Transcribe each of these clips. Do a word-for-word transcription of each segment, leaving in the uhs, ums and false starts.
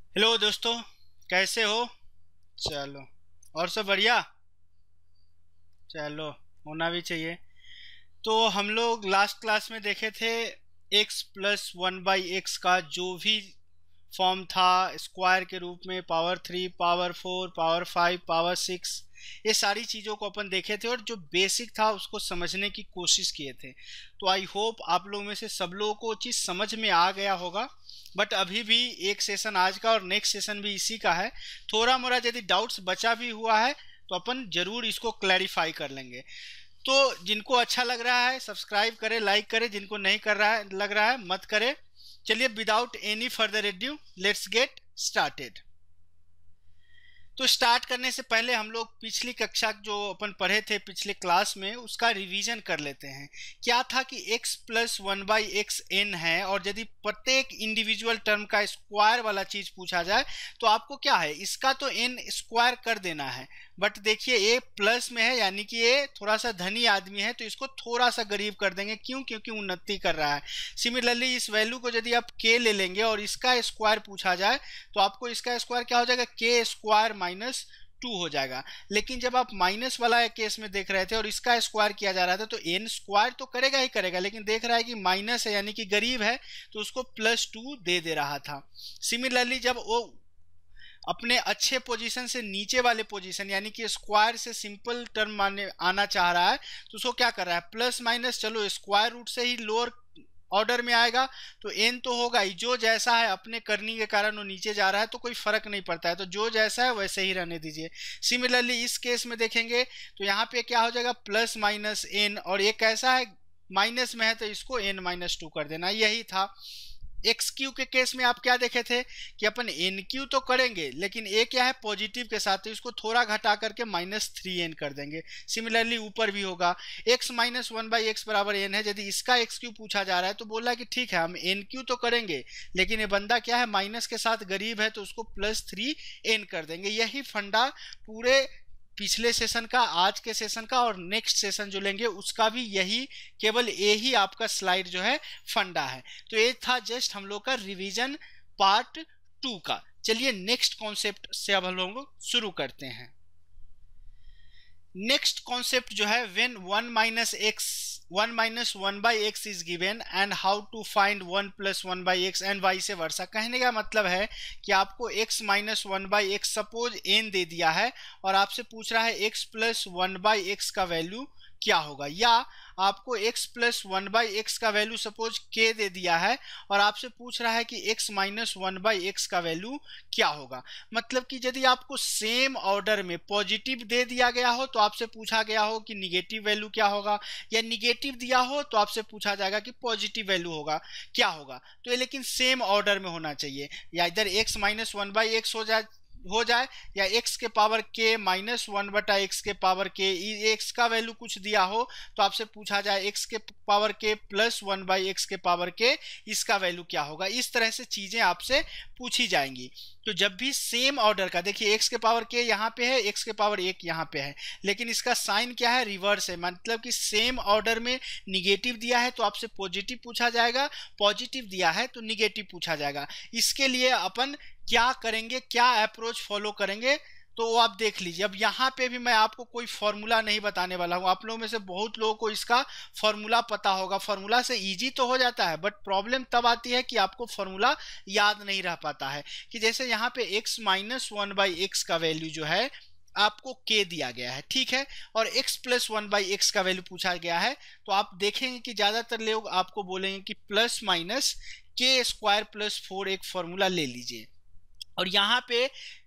Hello दोस्तों, कैसे हो? चलो, और सब बढ़िया। चलो, होना भी चाहिए। तो हम लोग लास्ट क्लास में देखे थे x plus one by x का जो भी फॉर्म था स्क्वायर के रूप में, power three, power four, power five, power six, ये सारी चीज़ों को अपन देखे थे और जो बेसिक था उसको समझने की कोशिश किए थे। तो आई होप आप लोगों में से सब लोगों को चीज़ समझ में आ गया होगा। बट अभी भी एक सेशन आज का और नेक्स्ट सेशन भी इसी का है। थोड़ा मोड़ा यदि डाउट्स बचा भी हुआ है तो अपन जरूर इसको क्लैरिफाई कर लेंगे। तो जिनको अच्छा लग रहा है सब्सक्राइब करें, लाइक करें, जिनको नहीं कर रहा है लग रहा है मत करें। चलिए, without any further adieu let's get started. तो स्टार्ट करने से पहले हम लोग पिछली कक्षा जो अपन पढ़े थे पिछले क्लास में उसका रिवीजन कर लेते हैं। क्या था कि x plus one by X N है और यदि प्रत्येक इंडिविजुअल टर्म का स्क्वायर वाला चीज पूछा जाए तो आपको क्या है, इसका तो n स्क्वायर कर देना है। बट देखिए ये प्लस में है यानी कि ये थोड़ा सा धनी आदमी है तो इसको थोड़ा सा गरीब कर देंगे। क्यों? क्योंकि उन्नति कर रहा है। सिमिलरली इस वैल्यू को यदि आप k ले लेंगे और इसका स्क्वायर पूछा जाए तो आपको इसका स्क्वायर क्या हो जाएगा, k स्क्वायर माइनस टू हो जाएगा। लेकिन जब आप माइनस वाला केस में देख रहे थे और इसका स्क्वायर किया जा रहा था तो एन स्क्वायर तो करेगा ही करेगा, लेकिन देख रहा है कि माइनस है यानी कि गरीब है तो उसको प्लस टू दे दे रहा था। सिमिलरली जब वो अपने अच्छे पोजीशन से नीचे वाले पोजीशन यानी कि स्क्वायर से सिंपल टर्म माने आना चाह रहा है तो उसको क्या कर रहा है, प्लस माइनस, चलो स्क्वायर रूट से ही लोअर ऑर्डर में आएगा तो एन तो होगा ही। जो जैसा है अपने करने के कारण वो नीचे जा रहा है तो कोई फर्क नहीं पड़ता है, तो जो जैसा है वैसे ही रहने दीजिए। सिमिलरली इस केस में देखेंगे तो यहाँ पे क्या हो जाएगा, प्लस माइनस एन, और ये कैसा है, माइनस में है तो इसको एन माइनस टू कर देना। यही था एक्स क्यू के केस में। आप क्या देखे थे कि अपन एन क्यू तो करेंगे लेकिन ए क्या है, पॉजिटिव के साथ, तो इसको थोड़ा घटा करके माइनस थ्री एन कर देंगे। सिमिलरली ऊपर भी होगा X minus one by X बराबर एन है। यदि इसका एक्स क्यू पूछा जा रहा है तो बोला कि ठीक है हम एन क्यू तो करेंगे लेकिन ये बंदा क्या है, माइनस के साथ गरीब है तो उसको प्लस थ्री एन कर देंगे। यही फंडा पूरे पिछले सेशन का, आज के सेशन का और नेक्स्ट सेशन जो लेंगे उसका भी यही, केवल ये ही आपका स्लाइड जो है फंडा है। तो ये था जस्ट हम लोग का रिवीजन पार्ट टू का। चलिए नेक्स्ट कॉन्सेप्ट से अब हम लोग शुरू करते हैं। नेक्स्ट कॉन्सेप्ट जो है, when one minus X one minus one by x is given and how to find one plus one by X and vice versa. कहने का मतलब है कि आपको x minus one by X suppose n दे दिया है और आपसे पूछ रहा है x plus one by x का वैल्यू क्या होगा, या आपको x plus one by x का वैल्यू सपोज k दे दिया है और आपसे पूछ रहा है कि x minus one by x का वैल्यू क्या होगा। मतलब कि यदि आपको सेम ऑर्डर में पॉजिटिव दे दिया गया हो तो आपसे पूछा गया हो कि निगेटिव वैल्यू क्या होगा, या निगेटिव दिया हो तो आपसे पूछा जाएगा कि पॉजिटिव वैल्यू होगा क्या होगा। तो ये लेकिन सेम ऑर्डर में होना चाहिए, या इधर x minus one by X हो जाए हो जाए या x के पावर k माइनस वन बटा एक्स के पावर k, x का वैल्यू कुछ दिया हो तो आपसे पूछा जाए x के power k plus one by x के पावर k, इसका वैल्यू क्या होगा। इस तरह से चीजें आपसे पूछी जाएंगी। तो जब भी सेम ऑर्डर का, देखिए x के पावर k यहाँ पे है, x के पावर एक यहाँ पे है, लेकिन इसका साइन क्या है, रिवर्स है। मतलब कि सेम ऑर्डर में निगेटिव दिया है तो आपसे पॉजिटिव पूछा जाएगा, पॉजिटिव दिया है तो निगेटिव पूछा जाएगा। इसके लिए अपन क्या करेंगे, क्या अप्रोच फॉलो करेंगे तो वो आप देख लीजिए। अब यहाँ पे भी मैं आपको कोई फॉर्मूला नहीं बताने वाला हूँ। आप लोगों में से बहुत लोगों को इसका फॉर्मूला पता होगा। फॉर्मूला से इजी तो हो जाता है बट प्रॉब्लम तब आती है कि आपको फॉर्मूला याद नहीं रह पाता है। कि जैसे यहाँ पे x minus one by x का वैल्यू जो है आपको k दिया गया है, ठीक है, और x plus one by x का वैल्यू पूछा गया है तो आप देखेंगे कि ज्यादातर लोग आपको बोलेंगे कि प्लस माइनस के स्क्वायर प्लस फोर एक फॉर्मूला ले लीजिए, और यहाँ पे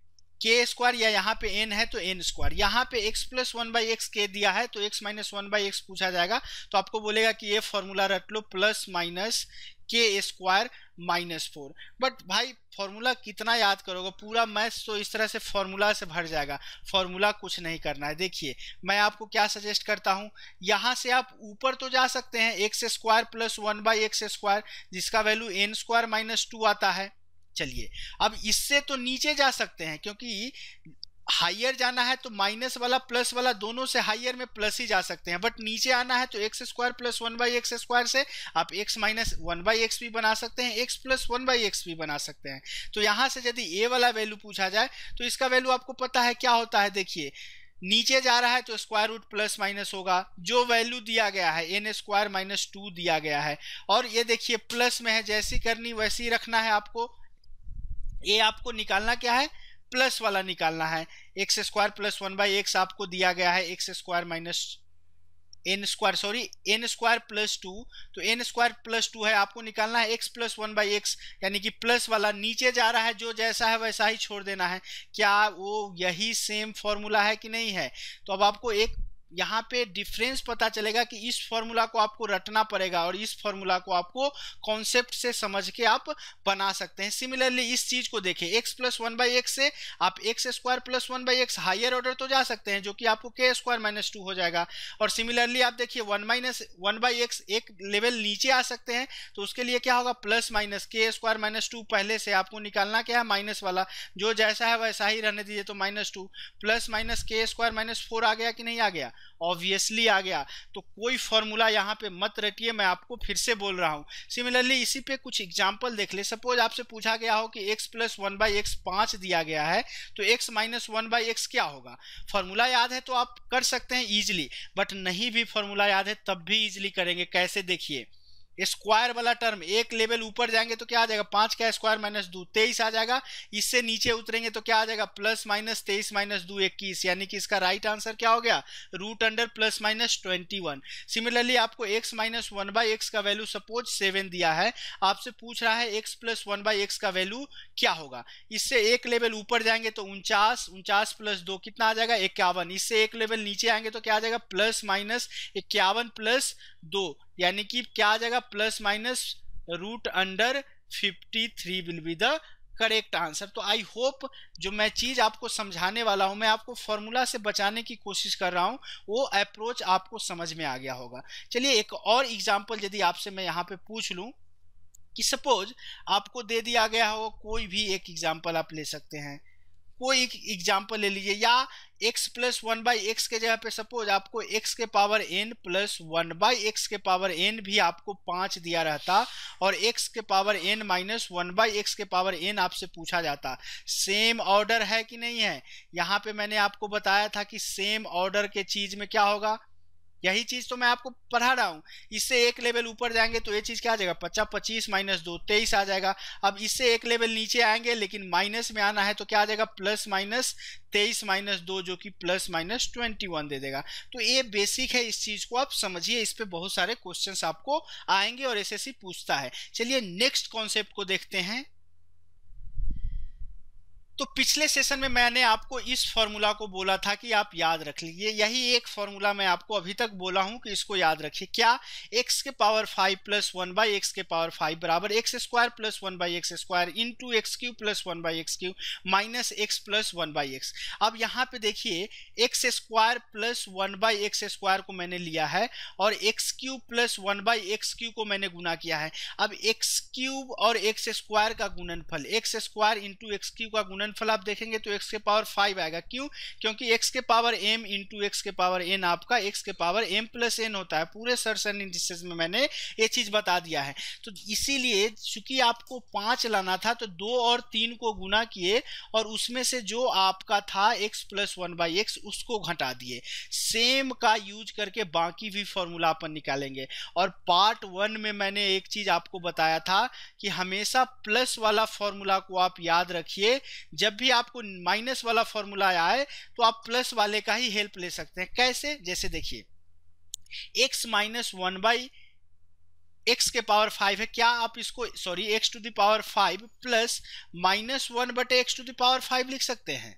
के स्क्वायर या यहाँ पे एन है तो एन स्क्वायर, यहाँ पे X plus one by x के दिया है तो X minus one by x पूछा जाएगा तो आपको बोलेगा कि ये फॉर्मूला रट लो, प्लस माइनस के स्क्वायर माइनस फोर। बट भाई फॉर्मूला कितना याद करोगे, पूरा मैथ्स तो इस तरह से फॉर्मूला से भर जाएगा। फॉर्मूला कुछ नहीं करना है। देखिए मैं आपको क्या सजेस्ट करता हूँ, यहाँ से आप ऊपर तो जा सकते हैं, X square plus one by x square जिसका value N square minus two आता है। चलिए अब इससे तो नीचे जा सकते हैं क्योंकि हाइयर जाना है तो माइनस वाला प्लस वाला दोनों से हाइयर में प्लस ही जा सकते हैं, बट नीचे आना है तो x square plus one by x square से आप X minus one by x भी बना सकते हैं, X plus one by x भी बना सकते हैं। तो यहाँ से यदि ए वाला वैल्यू पूछा जाए तो इसका वैल्यू आपको पता है क्या होता है, देखिए नीचे जा रहा है तो स्क्वायर रूट प्लस माइनस होगा, जो वैल्यू दिया गया है एन स्क्वायर माइनस टू दिया गया है, और ये देखिए प्लस में है, जैसी करनी वैसी रखना है आपको। ये आपको निकालना क्या है, प्लस वाला निकालना है। X square plus one by x आपको दिया गया है x square minus N square sorry N square plus two, तो एन स्क्वायर प्लस टू है, आपको निकालना है x plus one by X, यानी कि प्लस वाला नीचे जा रहा है, जो जैसा है वैसा ही छोड़ देना है। क्या वो यही सेम फॉर्मूला है कि नहीं है? तो अब आपको एक यहाँ पे डिफरेंस पता चलेगा कि इस फॉर्मूला को आपको रटना पड़ेगा और इस फॉर्मूला को आपको कॉन्सेप्ट से समझ के आप बना सकते हैं। सिमिलरली इस चीज को देखें, X plus one by X से आप X square plus one by X higher order तो जा सकते हैं, जो कि आपको के स्क्वायर माइनस टू हो जाएगा। और सिमिलरली आप देखिए one minus one by X एक लेवल नीचे आ सकते हैं, तो उसके लिए क्या होगा, प्लस माइनस के स्क्वायर माइनस टू, पहले से आपको निकालना क्या है, माइनस वाला, जो जैसा है वैसा ही रहने दीजिए, तो माइनस टू प्लस माइनस के स्क्वायर माइनस फोर आ गया कि नहीं आ गया, ऑब्वियसली आ गया। तो कोई फॉर्मूला यहाँ पे मत रटिए, मैं आपको फिर से बोल रहा हूँ। सिमिलरली इसी पे कुछ एग्जांपल देख ले। सपोज आपसे पूछा गया हो कि x plus one by X पाँच दिया गया है, तो x minus one by x क्या होगा? फॉर्मूला याद है तो आप कर सकते हैं इजीली, बट नहीं भी फॉर्मूला याद है तब भी इजीली करेंगे। कैसे, देखिए स्क्वायर वाला टर्म एक लेवल ऊपर जाएंगे तो क्या आ जाएगा, पांच का स्क्वायर माइनस दो, तेईस आ जाएगा। इससे नीचे उतरेंगे तो क्या आ जाएगा, प्लस माइनस तेईस माइनस दो, इक्कीस, यानी कि इसका राइट आंसर क्या हो गया, root under plus minus twenty one. Similarly आपको x minus one by x का वैल्यू सपोज सेवन दिया है, आपसे पूछ रहा है x plus one by x का वैल्यू क्या होगा। इससे एक लेवल ऊपर जाएंगे तो उनचास, उनचास प्लस दो कितना आ जाएगा, इक्यावन। इससे एक लेवल नीचे आएंगे तो क्या आ जाएगा, प्लस माइनस इक्यावन प्लस दो, यानी कि क्या आ जाएगा, plus minus root under fifty three will be the correct answer. तो आई होप जो मैं चीज आपको समझाने वाला हूं, मैं आपको फॉर्मूला से बचाने की कोशिश कर रहा हूं, वो अप्रोच आपको समझ में आ गया होगा। चलिए एक और एग्जांपल यदि आपसे मैं यहाँ पे पूछ लूं कि सपोज आपको दे दिया गया हो, कोई भी एक एग्जांपल आप ले सकते हैं, कोई एक एग्जाम्पल ले लीजिए, या x plus one by x के जगह पे सपोज आपको x के power n plus one by x के पावर n भी आपको पाँच दिया रहता, और x के power n minus one by x के पावर n आपसे पूछा जाता। सेम ऑर्डर है कि नहीं है? यहाँ पे मैंने आपको बताया था कि सेम ऑर्डर के चीज में क्या होगा, यही चीज तो मैं आपको पढ़ा रहा हूं। इससे एक लेवल ऊपर जाएंगे तो ये चीज क्या आ जाएगा, पचास पच्चीस माइनस दो, तेईस आ जाएगा। अब इससे एक लेवल नीचे आएंगे लेकिन माइनस में आना है तो क्या आ जाएगा, प्लस माइनस तेईस माइनस दो, जो कि प्लस माइनस ट्वेंटी वन दे देगा। तो ये बेसिक है, इस चीज को आप समझिए, इस पे बहुत सारे क्वेश्चंस आपको आएंगे और एसएससी पूछता है। चलिए नेक्स्ट कॉन्सेप्ट को देखते हैं। तो पिछले सेशन में मैंने आपको इस फॉर्मूला को बोला था कि आप याद रख लीजिए, यही एक फॉर्मूला मैं आपको अभी तक बोला हूं कि इसको याद रखिए। क्या, x के power five plus one by x के पावर फाइव बराबर X square plus one by x square into x cube plus one by x cube minus X plus one by x. अब यहाँ पे देखिए x square plus one by x square को मैंने लिया है और X cube plus one by x cube को मैंने गुना किया है। अब एक्स क्यूब और एक्स स्क्वायर का गुणनफल, X square into x cube का गुणनफल आप देखेंगे तो x के पावर फाइव आएगा। क्यों? क्योंकि x के पावर m इंटू एक्स के पावर n आपका x के पावर m प्लस n होता है। पूरे सर्सन इंडिसेस में मैंने ये चीज बता दिया है। तो इसीलिए चूंकि आपको पांच लाना था तो दो और तीन को गुना किए और उसमें से जो आपका था x plus one by X उसको घटा दिए। सेम का यूज करके बाकी भी फॉर्मूला अपन निकालेंगे। और पार्ट वन में मैंने एक चीज आपको बताया था कि हमेशा प्लस वाला फॉर्मूला को आप याद रखिए। जब भी आपको माइनस वाला फॉर्मूला आए तो आप प्लस वाले का ही हेल्प ले सकते हैं। कैसे? जैसे देखिए x minus one by x के पावर फाइव है, क्या आप इसको sorry x to the power five plus minus one बटे X to the power five लिख सकते हैं?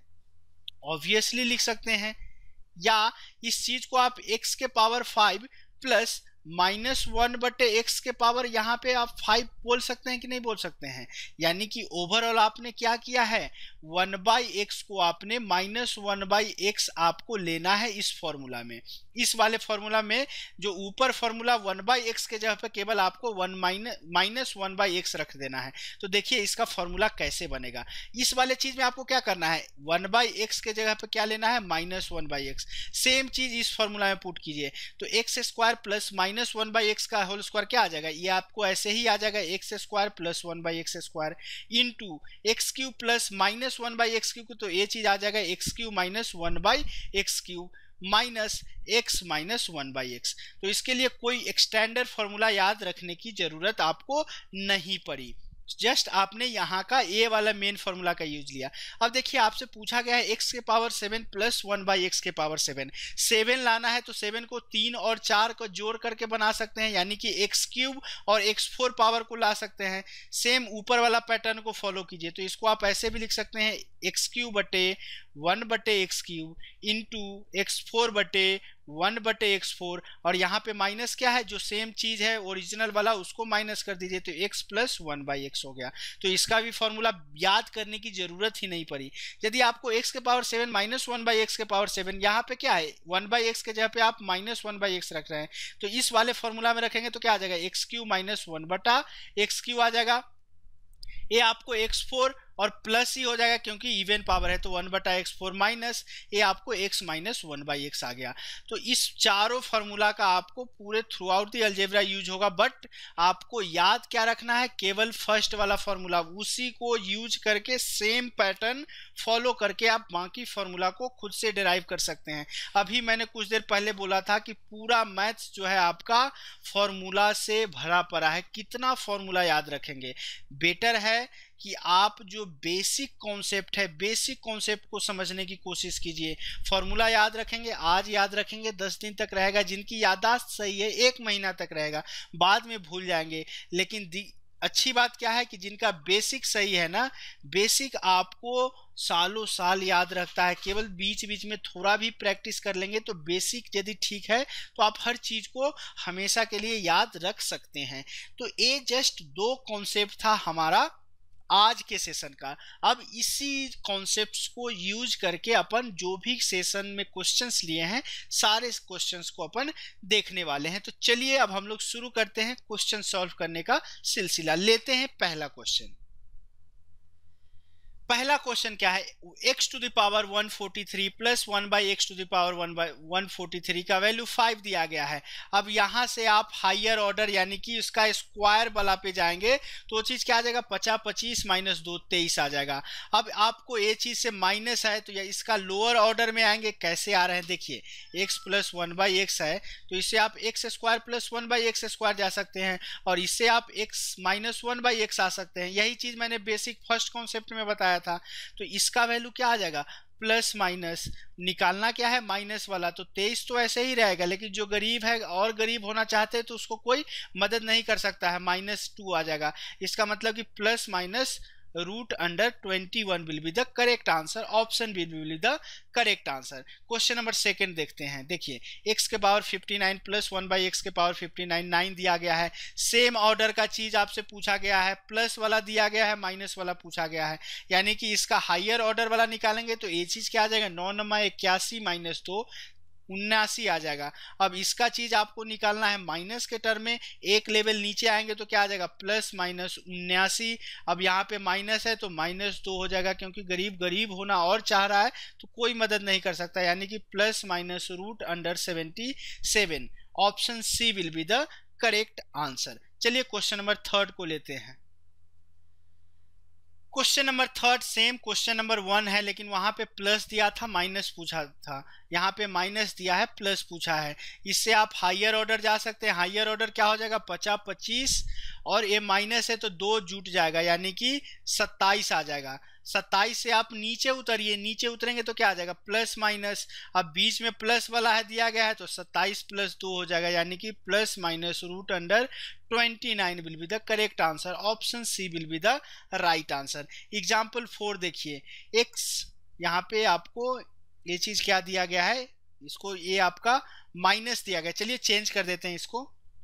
ऑब्वियसली लिख सकते हैं। या इस चीज को आप x के power five plus minus one बटे एक्स के पावर यहाँ पे आप फाइव बोल सकते हैं कि नहीं बोल सकते हैं। यानी कि ओवरऑल आपने क्या किया है, वन बाई एक्स को आपने माइनस वन बाई एक्स आपको लेना है इस फॉर्मूला में। इस वाले फॉर्मूला में जो ऊपर फॉर्मूला वन बाई एक्स के जगह पे केवल आपको one minus minus one by X रख देना है। तो देखिए इसका फॉर्मूला कैसे बनेगा। इस वाले चीज में आपको क्या करना है, वन बाई एक्स के जगह पे क्या लेना है, minus one by X. Same चीज इस फॉर्मूला में पुट कीजिए, तो x square plus minus one by x का होल स्क्वायर क्या आ जाएगा, ये आपको ऐसे ही आ जाएगा x square plus one by x square into x cube plus minus one by x cube, तो ये चीज आ जाएगा X cube minus one by x cube minus x minus one by X. तो इसके लिए कोई एक्सटेंडर फॉर्मूला याद रखने की जरूरत आपको नहीं पड़ी, जस्ट आपने यहाँ का ए वाला मेन फॉर्मूला का यूज लिया। अब देखिए आपसे पूछा गया है एक्स के power seven plus one by x के पावर सेवन, सेवन लाना है तो सेवन को तीन और चार को जोड़ करके बना सकते हैं, यानी कि एक्स क्यूब और एक्स फोर पावर को ला सकते हैं। सेम ऊपर वाला पैटर्न को फॉलो कीजिए, तो इसको आप ऐसे भी लिख सकते हैं एक्स क्यूब बटे वन बटे x cube into X four बटे वन बटे एक्स फोर, और यहाँ पे माइनस क्या है, जो सेम चीज है ओरिजिनल वाला उसको माइनस कर दीजिए, तो x plus one by X हो गया। तो इसका भी फॉर्मूला याद करने की जरूरत ही नहीं पड़ी। यदि आपको x के power seven minus one by x के पावर सेवन, यहाँ पे क्या है वन बाई एक्स के जगह पे आप माइनस वन बाई एक्स रख रहे हैं, तो इस वाले फॉर्मूला में रखेंगे तो क्या आ जाएगा, एक्स क्यू माइनस वन बटा एक्स क्यू आ जाएगा। ये आपको एक्स फोर और प्लस ही हो जाएगा क्योंकि इवन पावर है, तो वन बटा एक्स फोर माइनस ये आपको X minus one by x आ गया। तो इस चारों फार्मूला का आपको पूरे throughout the algebra use होगा, बट आपको याद क्या रखना है, केवल फर्स्ट वाला फार्मूला, उसी को यूज करके सेम पैटर्न फॉलो करके आप बाकी फार्मूला को खुद से डिराइव कर सकते हैं। अभी मैंने कुछ देर पहले बोला था कि पूरा मैथ्स जो है आपका फॉर्मूला से भरा पड़ा है, कितना फॉर्मूला याद रखेंगे। बेटर है कि आप जो बेसिक कॉन्सेप्ट है, बेसिक कॉन्सेप्ट को समझने की कोशिश कीजिए। फॉर्मूला याद रखेंगे, आज याद रखेंगे, दस दिन तक रहेगा। जिनकी याददाश्त सही है एक महीना तक रहेगा, बाद में भूल जाएंगे। लेकिन अच्छी बात क्या है कि जिनका बेसिक सही है ना, बेसिक आपको सालों साल याद रखता है, केवल बीच बीच में थोड़ा भी प्रैक्टिस कर लेंगे तो बेसिक यदि ठीक है तो आप हर चीज को हमेशा के लिए याद रख सकते हैं। तो ये जस्ट दो कॉन्सेप्ट था हमारा आज के सेशन का। अब इसी कॉन्सेप्ट्स को यूज करके अपन जो भी सेशन में क्वेश्चंस लिए हैं सारे क्वेश्चंस को अपन देखने वाले हैं। तो चलिए अब हम लोग शुरू करते हैं क्वेश्चन सॉल्व करने का सिलसिला। लेते हैं पहला क्वेश्चन। पहला क्वेश्चन क्या है, x to the power one forty three plus one by x to the power one by one forty three का वैल्यू फाइव दिया गया है। अब यहाँ से आप हायर ऑर्डर यानी कि उसका स्क्वायर वाला पे जाएंगे तो वो चीज़ क्या आ जाएगा, पचास पच्चीस माइनस दो तेईस आ जाएगा। अब आपको ये चीज़ से माइनस है तो या इसका लोअर ऑर्डर में आएंगे, कैसे आ रहे हैं देखिए, x plus one by X है तो इससे आप X square plus one by x square जा सकते हैं, और इससे आप x minus one by x आ सकते हैं। यही चीज़ मैंने बेसिक फर्स्ट कॉन्सेप्ट में बताया था। तो इसका वैल्यू क्या आ जाएगा, प्लस माइनस निकालना क्या है, माइनस वाला, तो तेईस तो ऐसे ही रहेगा। लेकिन जो गरीब है और गरीब होना चाहते हैं तो उसको कोई मदद नहीं कर सकता है, माइनस टू आ जाएगा। इसका मतलब कि plus minus root under twenty one will be the correct answer, option B will be the correct answer. Question number second देखते हैं। देखिए x के power fifty nine plus one by x के पावर फिफ्टी नाइन, नाइन दिया गया है। Same order का चीज आपसे पूछा गया है, प्लस वाला दिया गया है, माइनस वाला पूछा गया है, यानी कि इसका हायर ऑर्डर वाला निकालेंगे तो ये चीज क्या आ जाएगा, नौ नमा इक्यासी माइनस दो उन्नासी आ जाएगा। अब इसका चीज आपको निकालना है माइनस के टर्म में, एक लेवल नीचे आएंगे तो क्या आ जाएगा, प्लस माइनस उन्यासी। अब यहाँ पे माइनस है तो माइनस दो हो जाएगा, क्योंकि गरीब गरीब होना और चाह रहा है तो कोई मदद नहीं कर सकता, यानी कि plus minus root under seventy seven, option C will be the correct answer. चलिए क्वेश्चन नंबर थर्ड को लेते हैं। Question number third same question number one है, लेकिन वहां पे प्लस दिया था माइनस पूछा था, यहाँ पे माइनस दिया है प्लस पूछा है। इससे आप हायर ऑर्डर जा सकते हैं। हायर ऑर्डर क्या हो जाएगा, पचास पच्चीस, और ये माइनस है तो दो जुट जाएगा यानी कि सत्ताईस आ जाएगा। सत्ताईस से आप नीचे उतरिए, नीचे उतरेंगे तो क्या आ जाएगा, प्लस माइनस। अब बीच में प्लस वाला है दिया गया है तो सत्ताईस प्लस दो हो जाएगा, यानी कि plus minus root under twenty nine will be the correct answer, option C will be the right answer. Example four देखिए, x यहाँ पे आपको ये चीज क्या दिया गया है, इसको ये आपका माइनस दिया गया। चलिए चेंज कर देते हैं इसको,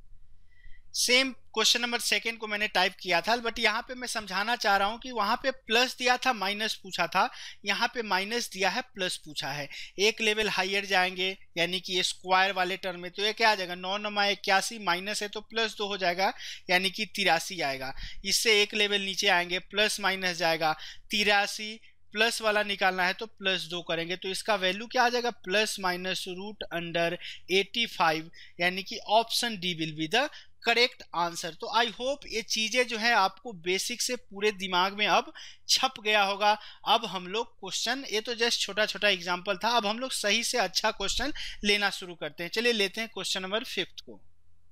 सेम क्वेश्चन नंबर सेकंड को मैंने टाइप किया था, बट यहाँ पे मैं समझाना चाह रहा हूँ कि वहाँ पे प्लस दिया था माइनस पूछा था, यहाँ पे माइनस दिया है प्लस पूछा है। एक लेवल हाइयर जाएंगे यानी कि ये स्क्वायर वाले टर्म में, तो ये क्या आ जाएगा, नौ नमा इक्यासी, माइनस है तो प्लस दो हो जाएगा यानी कि तिरासी आएगा। इससे एक लेवल नीचे आएंगे, प्लस माइनस जाएगा, तिरासी प्लस वाला निकालना है तो प्लस दो करेंगे, तो इसका वैल्यू क्या आ जाएगा, plus minus root under eighty five, यानी कि option D will be the correct answer. तो आई होप ये चीजें जो है आपको बेसिक से पूरे दिमाग में अब छप गया होगा। अब हम लोग क्वेश्चन, ये तो जस्ट छोटा छोटा एग्जांपल था, अब हम लोग सही से अच्छा क्वेश्चन लेना शुरू करते हैं। चलिए लेते हैं क्वेश्चन नंबर फिफ्थ को।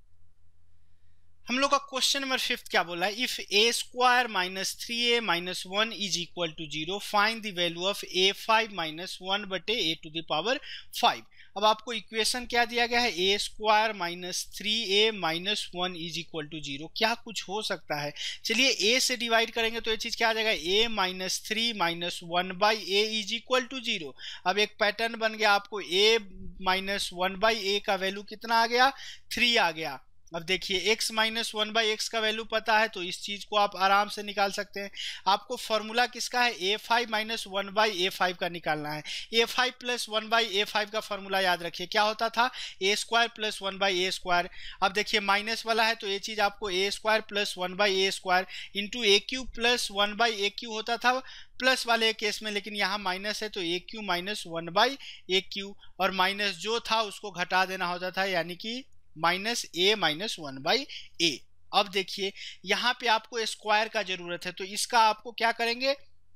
हम लोग का क्वेश्चन नंबर फिफ्थ क्या बोला है, if a square minus three a minus one is equal to zero find the value of a five minus one बटे a to the power five. अब आपको इक्वेशन क्या दिया गया है, a square minus three a minus one is equal to zero. क्या कुछ हो सकता है, चलिए ए से डिवाइड करेंगे तो ये चीज क्या आ जाएगा, a minus three minus one by a is equal to zero. अब एक पैटर्न बन गया, आपको a minus one by a का वैल्यू कितना आ गया, थ्री आ गया। अब देखिए x minus one by x का वैल्यू पता है तो इस चीज को आप आराम से निकाल सकते हैं। आपको फॉर्मूला किसका है, a five minus one by a five का निकालना है। A five plus one by a five का फॉर्मूला याद रखिए, क्या होता था, a square plus one by a square. अब देखिए माइनस वाला है तो ये चीज आपको a square plus one by a square into a q plus one by a q होता था प्लस वाले केस में, लेकिन यहाँ माइनस है तो a q minus one by a q, और माइनस जो था उसको घटा देना होता था यानी कि minus a minus one by a. अब देखिए यहाँ पे आपको स्क्वायर का जरूरत है तो इसका आपको क्या करेंगे,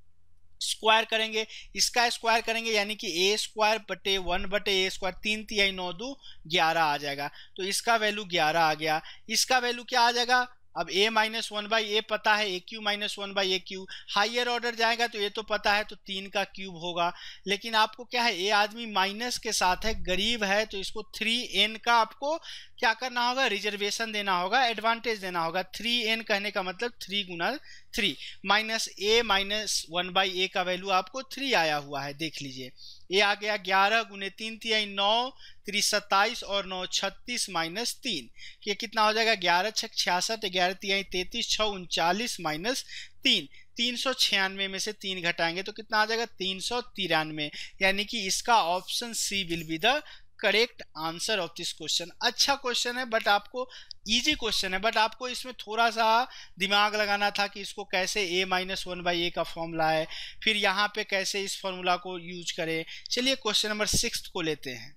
स्क्वायर करेंगे, इसका स्क्वायर करेंगे यानी कि ए स्क्वायर बटे वन बटे ए स्क्वायर, तीन तिहाई नौ दो ग्यारह आ जाएगा, तो इसका वैल्यू ग्यारह आ गया। इसका वैल्यू क्या आ जाएगा, अब a minus one by a पता है, a q minus one by a q, higher order जाएगा तो ये तो पता है तो तीन का क्यूब होगा। लेकिन आपको क्या है, ये आदमी माइनस के साथ है, गरीब है, तो इसको थ्री एन का आपको क्या करना होगा, रिजर्वेशन देना होगा, एडवांटेज देना होगा। थ्री एन कहने का मतलब थ्री गुना थ्री, minus a minus one by a का वैल्यू आपको थ्री आया हुआ है, देख लीजिए ये आ गया ग्यारह गुने तीन तिहाई नौ, त्री सत्ताईस और नौ छत्तीस माइनस तीन, ये कितना हो जाएगा, ग्यारह छक छियासठ, ग्यारह तिहाई तैतीस, छः उनचालीस माइनस तीन, तीन सौ छियानवे में से तीन घटाएंगे तो कितना आ जाएगा, तीन सौ तिरानवे, यानी कि इसका option C will be the correct answer of this question. अच्छा क्वेश्चन है, बट आपको इजी क्वेश्चन है, बट आपको इसमें थोड़ा सा दिमाग लगाना था कि इसको कैसे a minus one by a का फॉर्मूला है, फिर यहाँ पे कैसे इस फॉर्मूला को यूज करें। चलिए क्वेश्चन नंबर सिक्स को लेते हैं।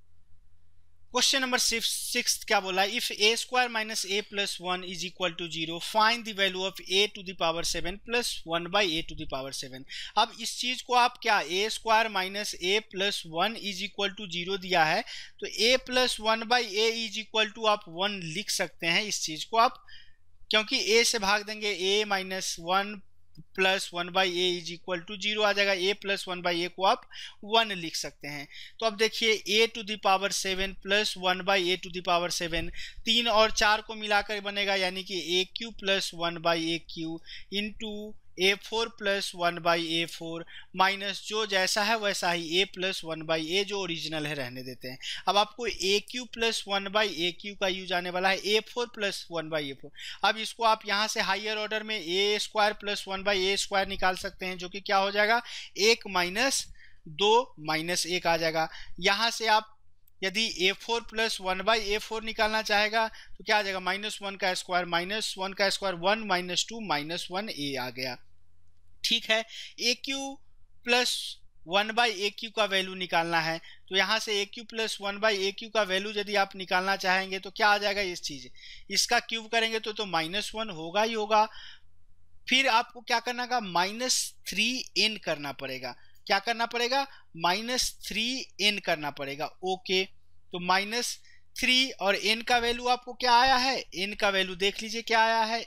क्वेश्चन नंबर सिक्स क्या बोला है, if a square minus a plus one is equal to zero find the value of a to the power seven plus one by a to the power seven. अब इस चीज को आप क्या, a square minus a plus one is equal to zero दिया है तो a plus one by a is equal to आप वन लिख सकते हैं। इस चीज को आप, क्योंकि ए से भाग देंगे, a minus one plus one by a is equal to zero आ जाएगा, a plus one by a को आप वन लिख सकते हैं। तो अब देखिए a to the power seven plus one by a to the power seven, तीन और चार को मिलाकर बनेगा यानी कि a q plus one by a q into a four plus one by a four, minus जो जैसा है वैसा ही a plus one by a जो ओरिजिनल है रहने देते हैं। अब आपको a q plus one by a q का यूज आने वाला है, a four plus one by a four. अब इसको आप यहाँ से हाइयर ऑर्डर में a square plus one by a square निकाल सकते हैं, जो कि क्या हो जाएगा, एक माइनस दो माइनस एक आ जाएगा। यहाँ से आप यदि a four plus one by a four निकालना चाहेगा तो क्या आ जाएगा, माइनस वन का स्क्वायर माइनस वन का square one minus two minus one a आ गया। ठीक है, a q plus one by a q का वैल्यू निकालना है तो यहाँ से a q plus one by a q का वैल्यू यदि आप निकालना चाहेंगे तो क्या आ जाएगा, इस चीज इसका क्यूब करेंगे तो तो माइनस वन होगा ही होगा। फिर आपको क्या करना का, माइनस थ्री एन करना पड़ेगा। क्या करना पड़ेगा, माइनस थ्री एन करना पड़ेगा। ओके, तो माइनस थ्री और एन का वैल्यू आपको क्या आया है, एन का वैल्यू देख लीजिए क्या आया है,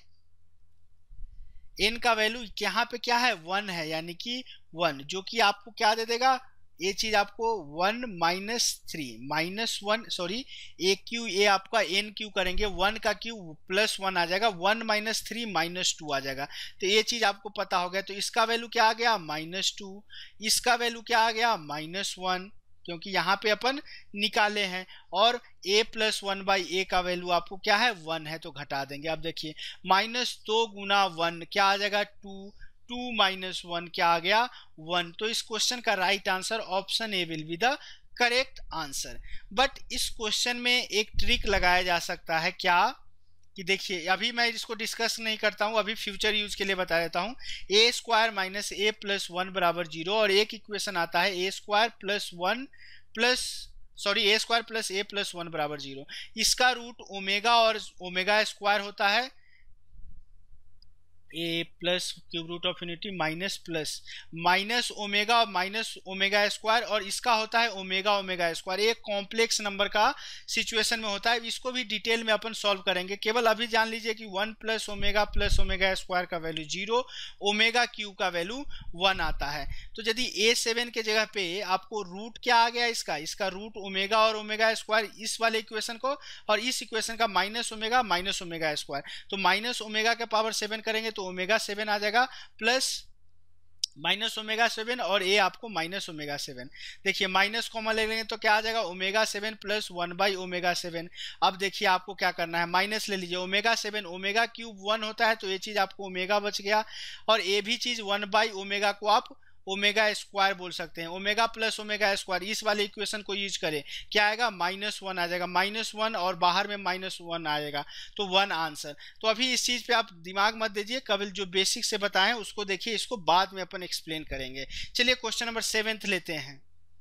एन का वैल्यू यहाँ पे क्या है, वन है, यानी कि वन, जो कि आपको क्या दे देगा, ये चीज आपको one minus three minus one sorry a q, a आपका एन क्यू करेंगे, वन का क्यू प्लस वन आ जाएगा, one minus three minus two आ जाएगा। तो ये चीज आपको पता हो गया। तो इसका वैल्यू क्या आ गया, माइनस टू, इसका वैल्यू क्या आ गया, माइनस वन, क्योंकि यहाँ पे अपन निकाले हैं, और a plus one by a का वैल्यू आपको क्या है, वन है, तो घटा देंगे। अब देखिए माइनस दो गुना वन क्या आ जाएगा, टू, टू माइनस वन क्या आ गया, वन। तो इस क्वेश्चन का right answer option A will be the correct answer. But इस क्वेश्चन में एक ट्रिक लगाया जा सकता है, क्या कि देखिए अभी मैं इसको डिस्कस नहीं करता हूं, अभी फ्यूचर यूज के लिए बता देता हूं। A square minus a plus one बराबर जीरो, और एक इक्वेशन आता है a square plus one plus sorry a square plus a plus one बराबर जीरो। इसका रूट ओमेगा और ओमेगा स्क्वायर होता है, a plus cube root of unity minus plus minus omega minus omega square, और इसका होता है ओमेगा ओमेगा स्क्वायर। एक कॉम्प्लेक्स नंबर का सिचुएशन में होता है, इसको भी डिटेल में अपन सॉल्व करेंगे। केवल अभी जान लीजिए कि one plus omega plus omega square का वैल्यू जीरो, ओमेगा क्यूब का वैल्यू वन आता है। तो यदि ए सेवन के जगह पे आपको रूट क्या आ गया, इसका इसका रूट ओमेगा और ओमेगा स्क्वायर, इस वाले इक्वेशन को, और इस इक्वेशन का minus omega minus omega square, तो माइनस ओमेगा के पावर सेवन करेंगे तो ओमेगा सेवन आ जाएगा, प्लस माइनस ओमेगा सेवन, और ए आपको माइनस ओमेगा सेवन। देखिए माइनस कॉमन ले लेंगे तो क्या आ जाएगा, omega seven plus one by omega seven. अब देखिए आपको क्या करना है, माइनस ले लीजिए, omega seven omega cube one होता है, तो ये चीज आपको ओमेगा बच गया, और ए भी चीज वन बाई ओमेगा को आप ओमेगा स्क्वायर बोल सकते हैं। ओमेगा प्लस ओमेगा स्क्वायर, इस वाले इक्वेशन को यूज करें, क्या आएगा, माइनस वन आ जाएगा, माइनस वन और बाहर में माइनस वन आएगा, तो वन आंसर। तो अभी इस चीज पे आप दिमाग मत दीजिए, कल जो बेसिक से बताएं उसको देखिए, इसको बाद में अपन एक्सप्लेन करेंगे। चलिए क्वेश्चन नंबर सेवेंथ लेते हैं।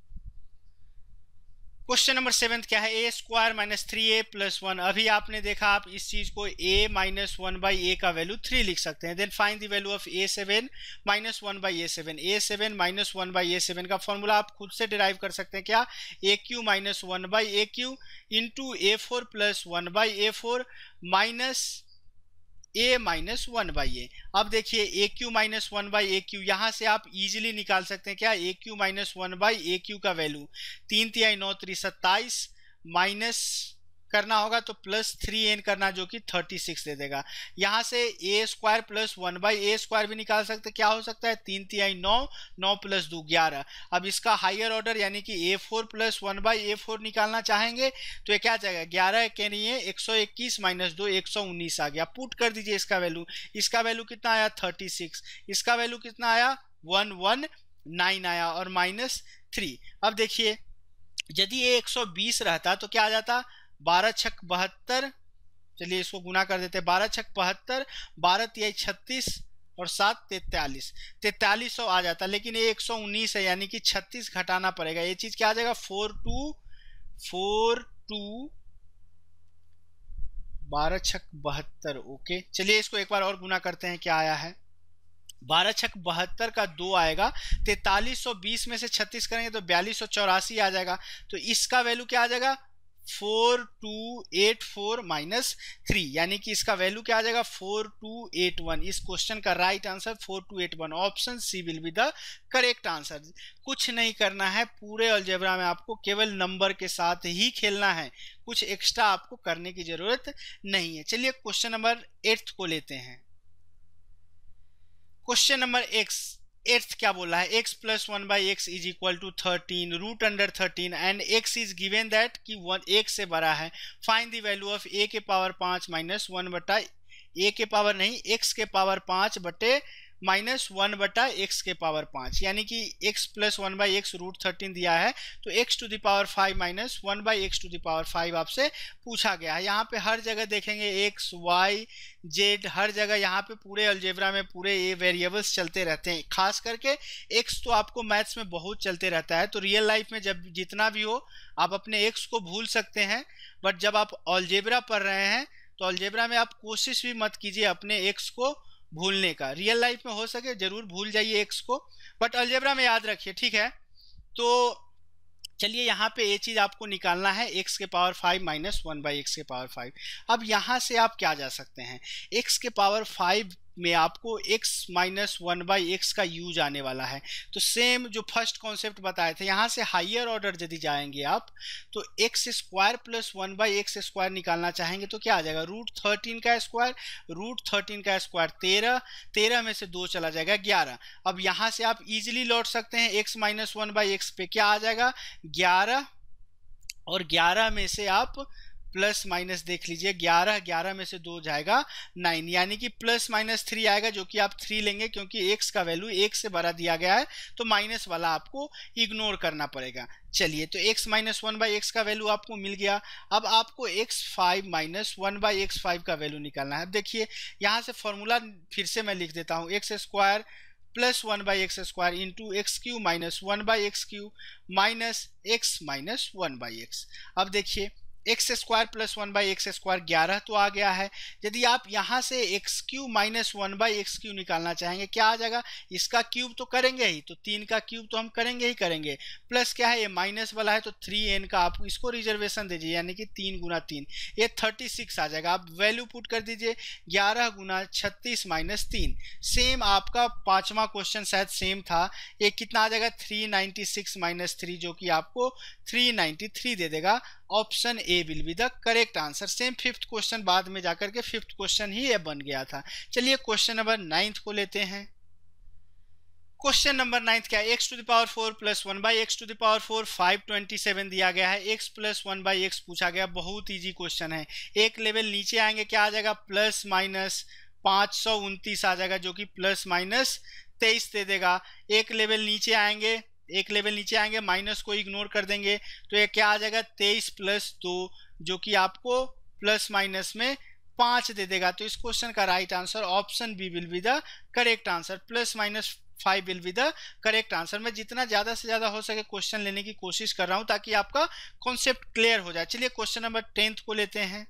क्वेश्चन नंबर सेवेंथ क्या है, a square minus three a plus one. अभी आपने देखा, आप इस चीज को a minus one by a का वैल्यू थ्री लिख सकते हैं। Then find the value of a seven minus one by a seven. A seven minus one by a seven का फॉर्मूला आप खुद से डिराइव कर सकते हैं, क्या, a q minus one by a q into a four plus one by a four minus a minus one by a. अब देखिए a q minus one by a q, यहाँ से आप इजीली निकाल सकते हैं, क्या, a q minus one by a q का वैल्यू तीन तिहाई नौ त्री सत्ताईस, माइनस करना होगा तो प्लस थ्री एन करना, जो कि थर्टी सिक्स दे देगा। यहाँ से a square plus one by a square भी निकाल सकते, क्या हो सकता है, तीन तिहाई नौ, नौ प्लस दो ग्यारह। अब इसका हायर ऑर्डर यानी कि a four plus one by a four निकालना चाहेंगे तो ये क्या जाएगा, ग्यारह के नहीं है, एक सौ इक्कीस माइनस दो, एक सौ उन्नीस आ गया। पुट कर दीजिए इसका वैल्यू, इसका वैल्यू कितना आया, थर्टी सिक्स, इसका वैल्यू कितना आया, वन वन नाइन आया, और माइनस थ्री। अब देखिए यदि ये एक सौ बीस रहता तो क्या आ जाता, बारह छक बहत्तर, चलिए इसको गुना कर देते हैं, बारह छक बहत्तर, बारह तिहाई छत्तीस और सात तैतालीस, तैतालीस सौ आ जाता। लेकिन ये एक सौ उन्नीस है, यानी कि छत्तीस घटाना पड़ेगा। ये चीज क्या आ जाएगा, फोर टू फोर टू बारह छक बहत्तर। ओके, चलिए इसको एक बार और गुना करते हैं, क्या आया है, बारह छक बहत्तर का दो आएगा, तैतालीस सौ बीस में से छत्तीस करेंगे तो बयालीस सौ चौरासी आ जाएगा। तो इसका वैल्यू क्या आ जाएगा, four two eight four minus three, यानी कि इसका वैल्यू क्या आ जाएगा, फोर टू एट वन। इस क्वेश्चन का right answer four two eight one, option C will be the correct answer. कुछ नहीं करना है, पूरे अलजेब्रा में आपको केवल नंबर के साथ ही खेलना है, कुछ एक्स्ट्रा आपको करने की जरूरत नहीं है। चलिए क्वेश्चन नंबर एट्थ को लेते हैं। क्वेश्चन नंबर एक्स एट्थ क्या बोला है, x plus one by x is equal to thirteen, root under thirteen, and x is given that कि वन एक से बड़ा है। Find the value of a के पावर पाँच माइनस वन बटा a के पावर नहीं, x के पावर पाँच बटे माइनस वन बटा एक्स के पावर पाँच, यानी कि x plus one by x root thirteen दिया है, तो x to the power five minus one by x to the power five आपसे पूछा गया है। यहाँ पे हर जगह देखेंगे x y z, हर जगह यहाँ पे पूरे अलजेब्रा में पूरे ये वेरिएबल्स चलते रहते हैं। खास करके x तो आपको मैथ्स में बहुत चलते रहता है, तो रियल लाइफ में जब जितना भी हो आप अपने x को भूल सकते हैं, बट जब आप अलजेब्रा पढ़ रहे हैं तो अलजेब्रा में आप कोशिश भी मत कीजिए अपने x को भूलने का। रियल लाइफ में हो सके जरूर भूल जाइए एक्स को, बट अलजेब्रा में याद रखिए, ठीक है। तो चलिए यहाँ पे ये चीज आपको निकालना है, एक्स के power five minus one by x के पावर फाइव। अब यहाँ से आप क्या जा सकते हैं, एक्स के पावर फाइव में आपको x minus one by x का यूज आने वाला है। तो सेम जो फर्स्ट कॉन्सेप्ट बताए थे, यहाँ से हायर ऑर्डर यदि जाएंगे आप तो x square plus one by x square निकालना चाहेंगे तो क्या आ जाएगा, रूट थर्टीन का स्क्वायर, रूट थर्टीन का स्क्वायर तेरह, तेरह में से दो चला जाएगा ग्यारह। अब यहाँ से आप इजिली लौट सकते हैं, x minus one by x पे क्या आ जाएगा ग्यारह, और ग्यारह में से आप प्लस माइनस देख लीजिए, ग्यारह, ग्यारह में से दो जाएगा नाइन, यानी कि प्लस माइनस थ्री आएगा, जो कि आप थ्री लेंगे क्योंकि x का वैल्यू एक से बड़ा दिया गया है, तो माइनस वाला आपको इग्नोर करना पड़ेगा। चलिए, तो x minus one by x का वैल्यू आपको मिल गया। अब आपको x five minus one by x five का वैल्यू निकालना है। अब देखिए, यहाँ से फॉर्मूला फिर से मैं लिख देता हूँ, x square plus one by x square into x cube minus one by x cube minus x minus one by x. अब देखिए, x square plus one by x square ग्यारह तो आ गया है। यदि आप यहाँ से x cube minus one by x cube निकालना चाहेंगे, क्या आ जाएगा, इसका क्यूब तो करेंगे ही, तो तीन का क्यूब तो हम करेंगे ही करेंगे, प्लस क्या है ये माइनस वाला है तो थ्री एन का आप इसको रिजर्वेशन दीजिए, यानी कि तीन गुना तीन, ये थर्टी सिक्स आ जाएगा। आप वैल्यू पुट कर दीजिए, ग्यारह गुना छत्तीस माइनस तीन। सेम आपका पांचवा क्वेश्चन शायद सेम था, ये कितना आ जाएगा, three ninety six minus three, जो कि आपको थ्री नाइन्टी थ्री दे देगा। Option A will be the correct answer. Same fifth question बाद में जाकर के फिफ्थ क्वेश्चन ही ये बन गया था। चलिए क्वेश्चन नंबर नाइन्थ को लेते हैं। क्वेश्चन नंबर नाइन्थ क्या है, x to the power four plus one by x to the power four five twenty seven दिया गया है, x plus one by x पूछा गया। बहुत इजी क्वेश्चन है। एक लेवल नीचे आएंगे, क्या आ जाएगा, प्लस माइनस पाँच सौ उनतीस आ जाएगा, जो कि प्लस माइनस तेईस दे देगा। एक लेवल नीचे आएंगे एक लेवल नीचे आएंगे माइनस को इग्नोर कर देंगे, तो ये क्या आ जाएगा, तेईस प्लस दो, जो कि आपको प्लस माइनस में पाँच दे देगा। तो इस क्वेश्चन का right answer option B will be the correct answer, plus minus five will be the correct answer. मैं जितना ज़्यादा से ज़्यादा हो सके क्वेश्चन लेने की कोशिश कर रहा हूँ ताकि आपका कॉन्सेप्ट क्लियर हो जाए। चलिए क्वेश्चन नंबर टेंथ को लेते हैं।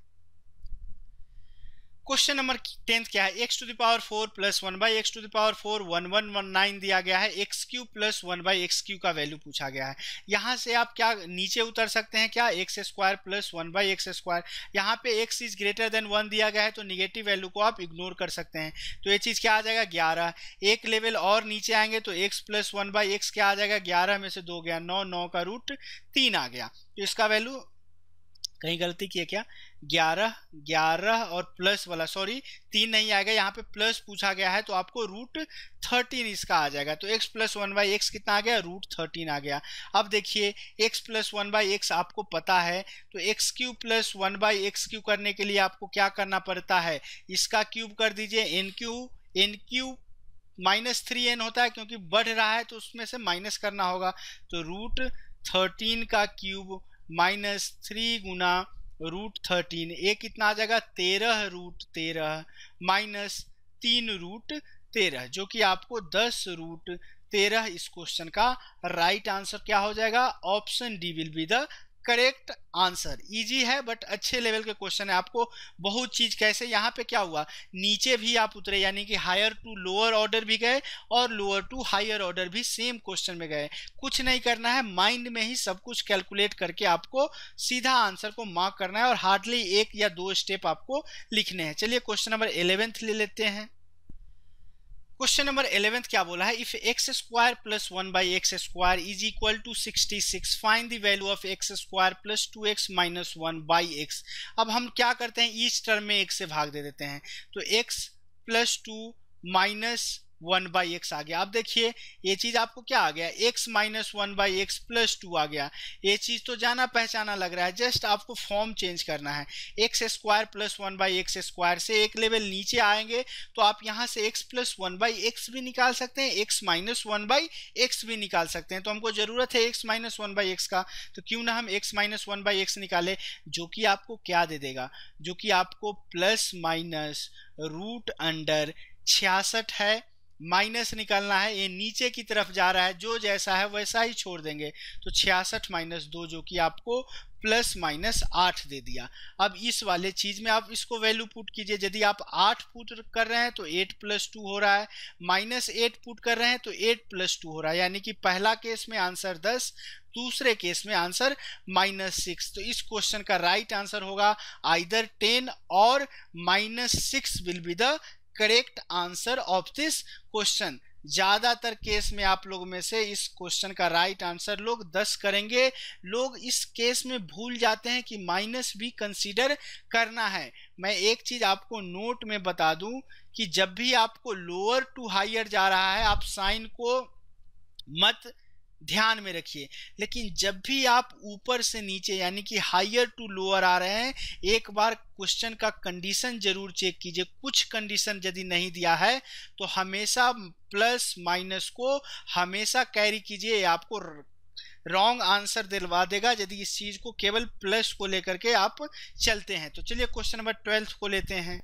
क्वेश्चन नंबर टेंथ क्या है, x to the power four plus one by x to the power four one one one nine दिया गया है, x cube plus one by x cube का वैल्यू पूछा गया है। यहाँ से आप क्या नीचे उतर सकते हैं, क्या, x square plus one by x square. यहाँ पे x is greater than one दिया गया है, तो निगेटिव वैल्यू को आप इग्नोर कर सकते हैं, तो ये चीज़ क्या आ जाएगा, ग्यारह। एक लेवल और नीचे आएंगे तो x plus one by x क्या आ जाएगा, ग्यारह में से दो गया नौ, नौ का रूट तीन आ गया। तो इसका वैल्यू, कहीं गलती की है क्या, ग्यारह, ग्यारह और प्लस वाला, सॉरी तीन नहीं आएगा, यहाँ पे प्लस पूछा गया है, तो आपको रूट थर्टीन इसका आ जाएगा। तो x plus one by x कितना आ गया, रूट थर्टीन आ गया। अब देखिए, x plus one by x आपको पता है, तो x cube plus one by x cube करने के लिए आपको क्या करना पड़ता है, इसका क्यूब कर दीजिए, n cube, n cube minus three n होता है, क्योंकि बढ़ रहा है तो उसमें से माइनस करना होगा, तो रूट थर्टीन का क्यूब माइनस थ्री गुना रूट थर्टीन, ये कितना आ जाएगा, तेरह रूट तेरह माइनस तीन रूट तेरह, जो कि आपको दस रूट तेरह। इस क्वेश्चन का राइट आंसर क्या हो जाएगा, option D will be the correct answer. Easy है बट अच्छे लेवल के क्वेश्चन है। आपको बहुत चीज कैसे, यहाँ पे क्या हुआ, नीचे भी आप उतरे, यानी कि हायर टू लोअर ऑर्डर भी गए और लोअर टू हायर ऑर्डर भी सेम क्वेश्चन में गए। कुछ नहीं करना है, माइंड में ही सब कुछ कैलकुलेट करके आपको सीधा आंसर को मार्क करना है, और हार्डली एक या दो स्टेप आपको लिखने हैं। चलिए क्वेश्चन नंबर इलेवेंथ ले लेते हैं। क्वेश्चन नंबर इलेवेंथ क्या बोला है, if x square plus one by x square is equal to sixty six, find the value of x square plus two x minus one by x. अब हम क्या करते हैं, ईच टर्म में एक से भाग दे देते हैं, तो x plus two minus one by x आ गया। अब देखिए, ये चीज आपको क्या आ गया, x minus one by x plus two आ गया। ये चीज तो जाना पहचाना लग रहा है, जस्ट आपको फॉर्म चेंज करना है। X square plus one by x square से एक लेवल नीचे आएंगे तो आप यहाँ से x plus one by x भी निकाल सकते हैं, x minus one by x भी निकाल सकते हैं। तो हमको जरूरत है x minus one by x का, तो क्यों ना हम x minus one by x निकाले, जो कि आपको क्या दे देगा, जो कि आपको प्लस माइनस रूट अंडर छियासठ है। माइनस निकालना है, ये नीचे की तरफ जा रहा है, जो जैसा है वैसा ही छोड़ देंगे, तो छियासठ माइनस दो, जो कि आपको प्लस माइनस आठ दे दिया। अब इस वाले चीज में आप इसको वैल्यू पुट कीजिए, यदि आप आठ पुट कर रहे हैं तो एट प्लस टू हो रहा है, माइनस एट पुट कर रहे हैं तो एट प्लस टू हो रहा है, यानी कि पहला केस में आंसर दस, दूसरे केस में आंसर माइनस सिक्स। तो इस क्वेश्चन का राइट आंसर होगा आइदर टेन और minus six will be the correct answer of this question. ज्यादातर केस में आप लोगों में से इस क्वेश्चन का राइट आंसर लोग दस करेंगे। लोग इस केस में भूल जाते हैं कि माइनस भी कंसीडर करना है। मैं एक चीज आपको नोट में बता दूं कि जब भी आपको लोअर टू हायर जा रहा है आप साइन को मत ध्यान में रखिए, लेकिन जब भी आप ऊपर से नीचे यानी कि हायर टू लोअर आ रहे हैं एक बार क्वेश्चन का कंडीशन जरूर चेक कीजिए। कुछ कंडीशन यदि नहीं दिया है तो हमेशा प्लस माइनस को हमेशा कैरी कीजिए, आपको रॉन्ग आंसर दिलवा देगा यदि इस चीज को केवल प्लस को लेकर के आप चलते हैं। तो चलिए क्वेश्चन नंबर ट्वेल्थ को लेते हैं।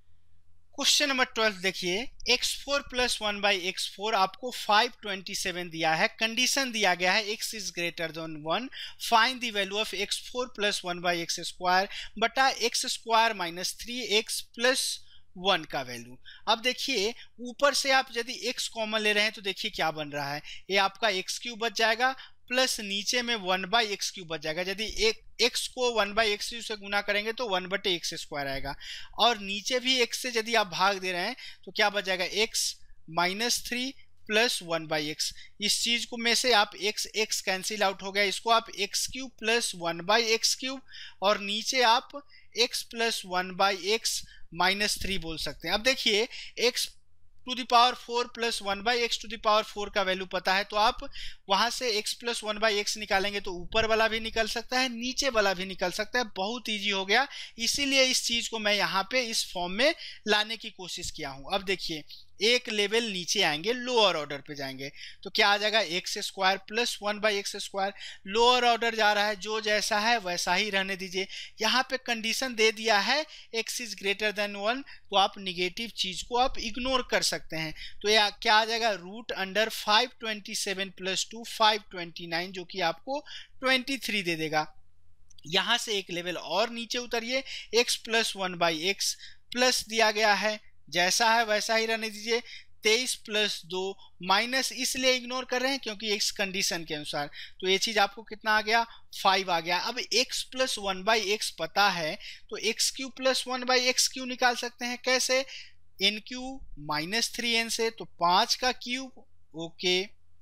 क्वेश्चन नंबर ट्वेल्व देखिए, x four plus one by x four आपको फाइव ट्वेंटी सेवन दिया है। कंडीशन दिया गया है x is greater than one, find the value of x four plus one by x square बटा x square minus three x plus one का value. अब देखिए ऊपर से आप यदि x कॉमन ले रहे हैं तो देखिए क्या बन रहा है, ये आपका एक्स क्यूब बच जाएगा प्लस नीचे में वन बाई एक्स क्यूब बच जाएगा। यदि एक एक्स को वन बाई एक्स क्यूब से गुना करेंगे तो वन बटे एक्स स्क्वायर आएगा, और नीचे भी एक्स से यदि आप भाग दे रहे हैं तो क्या बच जाएगा, x minus three plus one by x. इस चीज को में से आप एक्स एक्स कैंसिल आउट हो गया, इसको आप x cube plus one by x cube और नीचे आप x plus one by x minus three बोल सकते हैं। अब देखिए x to the power four plus one by x to the power four का वैल्यू पता है तो आप वहां से x plus one by x निकालेंगे तो ऊपर वाला भी निकल सकता है नीचे वाला भी निकल सकता है। बहुत इजी हो गया, इसीलिए इस चीज को मैं यहाँ पे इस फॉर्म में लाने की कोशिश किया हूं। अब देखिए एक लेवल नीचे आएंगे, लोअर ऑर्डर पे जाएंगे तो क्या आ जाएगा, x square plus one by x square. Lower order जा रहा है, जो जैसा है वैसा ही रहने दीजिए। यहाँ पे कंडीशन दे दिया है x is greater than one, तो आप निगेटिव चीज को आप इग्नोर कर सकते हैं। तो यह क्या आ जाएगा, root under five twenty seven plus two five twenty nine, जो कि आपको ट्वेंटी थ्री दे देगा। यहां से एक लेवल और नीचे उतरिए, x plus one by x plus दिया गया है, जैसा है वैसा ही रहने दीजिए। तेईस प्लस दो माइनस इसलिए इग्नोर कर रहे हैं क्योंकि एक्स कंडीशन के अनुसार, तो ये चीज आपको कितना आ गया, फाइव आ गया। अब x plus one by x पता है तो x cube plus one by x cube निकाल सकते हैं। कैसे, n cube minus three n से, तो पांच का क्यूब ओके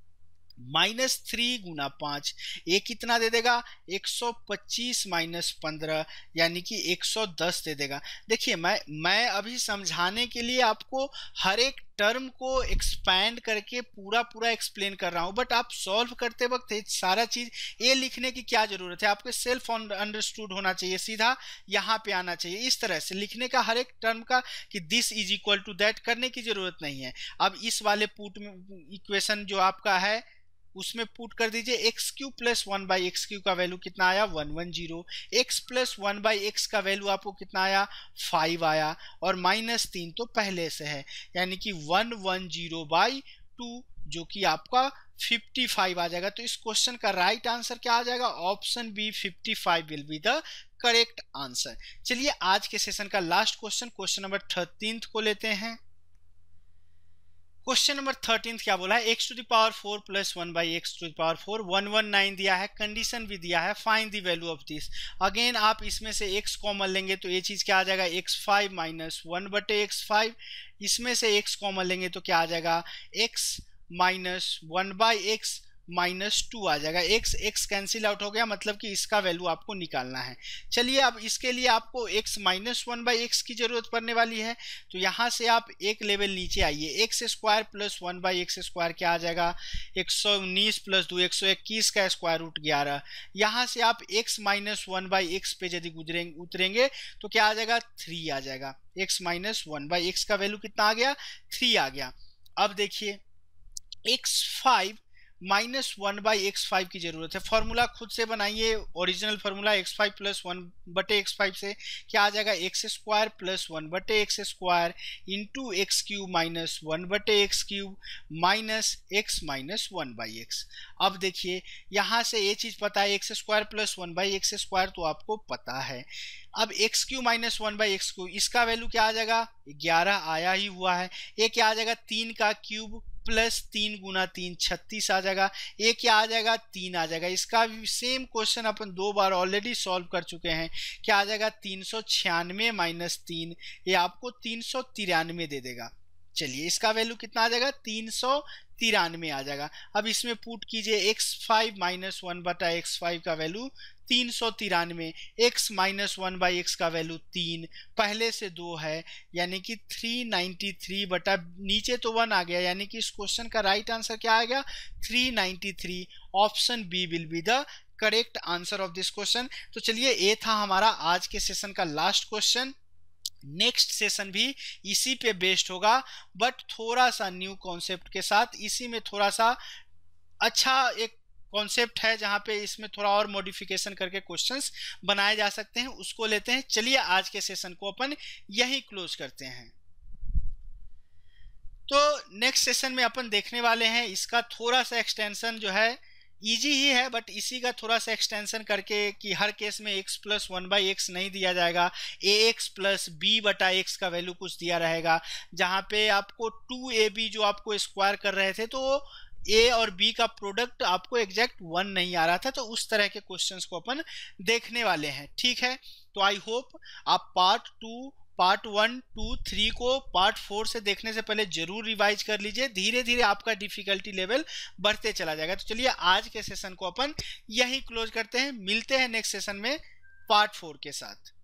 माइनस थ्री गुना पांच, ये कितना दे देगा, एक सौ पच्चीस माइनस पंद्रह यानी कि एक सौ दस दे देगा। देखिए मैं मैं अभी समझाने के लिए आपको हर एक टर्म को एक्सपैंड करके पूरा पूरा एक्सप्लेन कर रहा हूं, बट आप सॉल्व करते वक्त सारा चीज ये लिखने की क्या जरूरत है, आपको सेल्फ अंडरस्टूड होना चाहिए, सीधा यहाँ पे आना चाहिए। इस तरह से लिखने का हर एक टर्म का कि this is equal to that करने की जरूरत नहीं है। अब इस वाले पुट में इक्वेशन जो आपका है उसमें पुट कर दीजिए, x cube plus one by x cube का वैल्यू कितना आया, one one zero. X plus one by x का वैल्यू आपको कितना आया, फाइव आया, और माइनस तीन तो पहले से है यानी कि one one zero by two, जो कि आपका फिफ्टी फाइव आ जाएगा। तो इस क्वेश्चन का राइट आंसर क्या आ जाएगा, option B fifty five will be the correct answer. चलिए आज के सेशन का last question, question number thirteen को लेते हैं। क्वेश्चन नंबर थर्टीन क्या बोला है, x to the power four plus one by x to the power four, one one nine दिया है, कंडीशन भी दिया है, find the value of this. Again आप इसमें से x कॉमन लेंगे तो ये चीज क्या आ जाएगा, एक्स फाइव माइनस वन बटे एक्स फाइव। इसमें से x कॉमन लेंगे तो क्या आ जाएगा, x minus one by x minus two आ जाएगा। x x कैंसिल आउट हो गया, मतलब कि इसका वैल्यू आपको निकालना है। चलिए अब इसके लिए आपको x minus one by x की जरूरत पड़ने वाली है, तो यहाँ से आप एक लेवल नीचे आइए, x square plus one by x square क्या आ जाएगा, एक सौ उन्नीस प्लस दो एक सौ इक्कीस का स्क्वायर रूट ग्यारह। यहाँ से आप x minus one by x पे यदि गुजरेंगे उतरेंगे तो क्या आ जाएगा, थ्री आ जाएगा। x minus one by x का वैल्यू कितना आ गया, थ्री आ गया। अब देखिए x five minus one by x five की जरूरत है, फॉर्मूला खुद से बनाइए, original formula x five plus one बटे एक्स फाइव से क्या आ जाएगा, एक्स स्क्वायर प्लस वन बटे x square into x cube minus one बटे x cube minus x minus one by x. अब देखिए यहाँ से ये चीज पता है, x square plus one by x square तो आपको पता है। अब x cube minus one by x cube, इसका वैल्यू क्या आ जाएगा, ग्यारह आया ही हुआ है। ये क्या आ जाएगा, तीन का क्यूब प्लस तीन गुना तीन छत्तीस आ जाएगा। ये क्या आ जाएगा, तीन आ जाएगा। इसका भी सेम क्वेश्चन अपन दो बार ऑलरेडी सॉल्व कर चुके हैं। क्या आ जाएगा, तीन सौ छियानवे माइनस तीन, ये आपको तीन सौ तिरानवे दे देगा। चलिए इसका वैल्यू कितना आ जाएगा, तीन सौ तिरानवे आ जाएगा। अब इसमें पुट कीजिए एक्स फाइव माइनस वन बटा एक्स फाइव का वैल्यू तीन सौ तिरानवे, x minus one by x का वैल्यू तीन, पहले से दो है यानी कि थ्री नाइन्टी थ्री बटा नीचे तो वन आ गया, यानी कि इस क्वेश्चन का राइट आंसर क्या आ गया, three ninety three. Option B will be the correct answer of this question. तो चलिए ये था हमारा आज के सेशन का लास्ट क्वेश्चन। नेक्स्ट सेशन भी इसी पे बेस्ड होगा, बट थोड़ा सा न्यू कॉन्सेप्ट के साथ। इसी में थोड़ा सा अच्छा एक कॉन्सेप्ट है जहां पे इसमें थोड़ा और मॉडिफिकेशन करके क्वेश्चंस बनाए जा सकते हैं, उसको लेते हैं। चलिए आज के सेशन को अपन यहीं क्लोज करते हैं। तो नेक्स्ट सेशन में अपन देखने वाले हैं इसका थोड़ा सा एक्सटेंशन जो है, इजी ही है बट इसी का थोड़ा सा एक्सटेंशन करके कि हर केस में x plus one by x नहीं दिया जाएगा, ए एक्स प्लस बी बटा एक्स का वैल्यू कुछ दिया रहेगा। जहाँ पे आपको टू ए बी जो आपको स्क्वायर कर रहे थे तो ए और बी का प्रोडक्ट आपको एग्जैक्ट वन नहीं आ रहा था। तो उस तरह के क्वेश्चंस को अपन देखने वाले हैं, ठीक है। तो आई होप आप part two part one two three को पार्ट फोर से देखने से पहले जरूर रिवाइज कर लीजिए। धीरे धीरे आपका डिफिकल्टी लेवल बढ़ते चला जाएगा। तो चलिए आज के सेशन को अपन यहीं क्लोज करते हैं, मिलते हैं नेक्स्ट सेशन में पार्ट फोर के साथ।